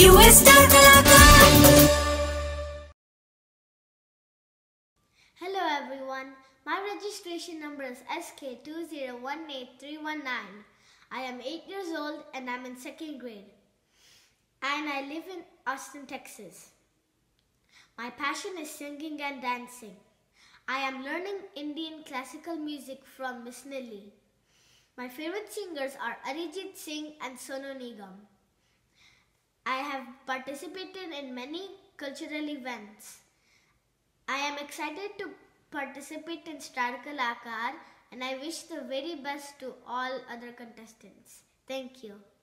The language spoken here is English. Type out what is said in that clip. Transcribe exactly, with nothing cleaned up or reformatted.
U S Star Kalakaar. Hello everyone, my registration number is S K two zero one eight three one nine. I am eight years old and I am in second grade. And I live in Austin, Texas. My passion is singing and dancing. I am learning Indian classical music from Miss Nilly. My favorite singers are Arijit Singh and Sonu Nigam. I have participated in many cultural events. I am excited to participate in Star Kalakaar and I wish the very best to all other contestants. Thank you.